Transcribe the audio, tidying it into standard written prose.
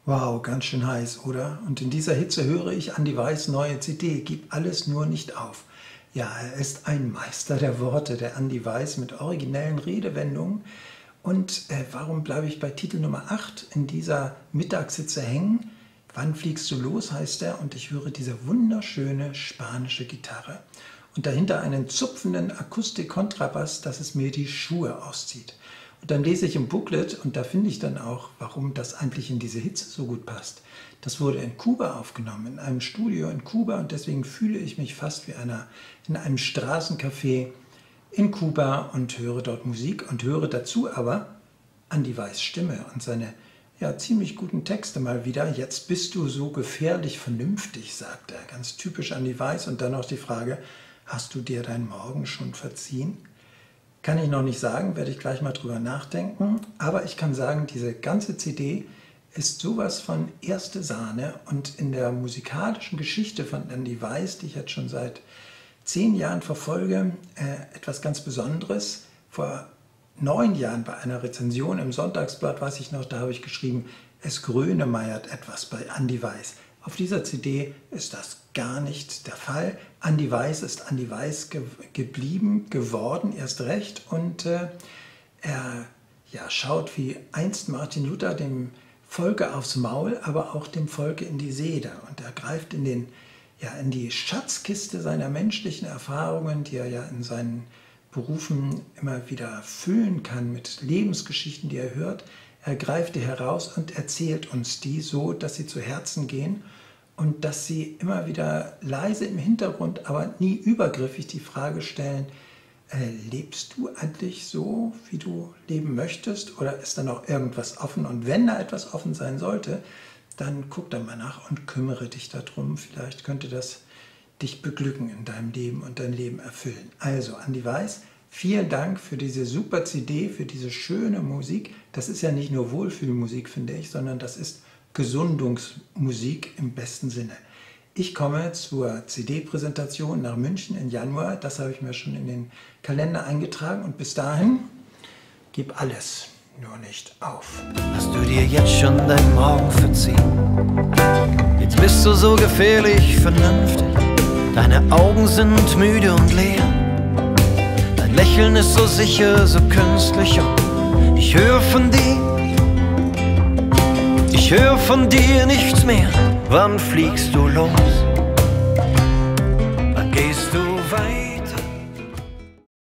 Wow, ganz schön heiß, oder? Und in dieser Hitze höre ich Andy Weiss neue CD, Gib alles nur nicht auf. Ja, er ist ein Meister der Worte, der Andy Weiss, mit originellen Redewendungen. Und warum bleibe ich bei Titel Nummer 8 in dieser Mittagshitze hängen? Wann fliegst du los, heißt er, und ich höre diese wunderschöne spanische Gitarre. Und dahinter einen zupfenden Akustik-Kontrabass, dass es mir die Schuhe auszieht. Und dann lese ich im Booklet und da finde ich dann auch, warum das eigentlich in diese Hitze so gut passt. Das wurde in Kuba aufgenommen, in einem Studio in Kuba, und deswegen fühle ich mich fast wie in einem Straßencafé in Kuba und höre dort Musik und höre dazu aber Andy Weiss' Stimme und seine ziemlich guten Texte mal wieder. Jetzt bist du so gefährlich vernünftig, sagt er, ganz typisch Andy Weiss. Und dann noch die Frage, hast du dir deinen Morgen schon verziehen? Kann ich noch nicht sagen, werde ich gleich mal drüber nachdenken. Aber ich kann sagen, diese ganze CD ist sowas von erste Sahne und in der musikalischen Geschichte von Andy Weiss, die ich jetzt schon seit 10 Jahren verfolge, etwas ganz Besonderes. Vor 9 Jahren bei einer Rezension im Sonntagsblatt, weiß ich noch, da habe ich geschrieben, es grönemeiert etwas bei Andy Weiss. Auf dieser CD ist das gar nicht der Fall. Andy Weiss ist Andy Weiss geblieben, geworden, erst recht. Und er schaut wie einst Martin Luther dem Volke aufs Maul, aber auch dem Volke in die Seele. Und er greift in die Schatzkiste seiner menschlichen Erfahrungen, die er ja in seinen Berufen immer wieder füllen kann mit Lebensgeschichten, die er hört. Er greift die heraus und erzählt uns die so, dass sie zu Herzen gehen und dass sie immer wieder leise im Hintergrund, aber nie übergriffig die Frage stellen, lebst du eigentlich so, wie du leben möchtest, oder ist da noch irgendwas offen? Und wenn da etwas offen sein sollte, dann guck da mal nach und kümmere dich darum. Vielleicht könnte das dich beglücken in deinem Leben und dein Leben erfüllen. Also, Andy Weiss, vielen Dank für diese super CD, für diese schöne Musik. Das ist ja nicht nur Wohlfühlmusik, finde ich, sondern das ist Gesundungsmusik im besten Sinne. Ich komme zur CD-Präsentation nach München im Januar. Das habe ich mir schon in den Kalender eingetragen. Und bis dahin, gib alles, nur nicht auf. Hast du dir jetzt schon deinen Morgen verziehen? Jetzt bist du so gefährlich vernünftig. Deine Augen sind müde und leer. Dein Lächeln ist so sicher, so künstlich. Und ich höre von dir nichts mehr. Wann fliegst du los?